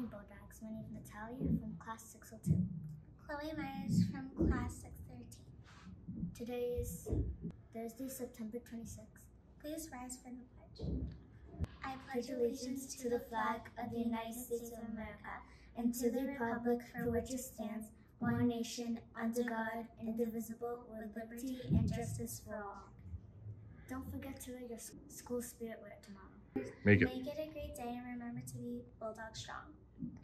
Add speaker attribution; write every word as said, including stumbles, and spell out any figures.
Speaker 1: Bulldogs. My name is Natalia from class six oh two.
Speaker 2: Chloe Myers from class six thirteen.
Speaker 1: Today is Thursday, September twenty-sixth.
Speaker 2: Please rise for the pledge. I
Speaker 1: Pledge allegiance to the flag of the United States of America and to the republic for which it stands, one nation, under God, indivisible, with liberty and justice for all. Don't forget to wear your school spirit wear tomorrow.
Speaker 3: Make it.
Speaker 2: Make it a great day and remember to be Bulldog strong.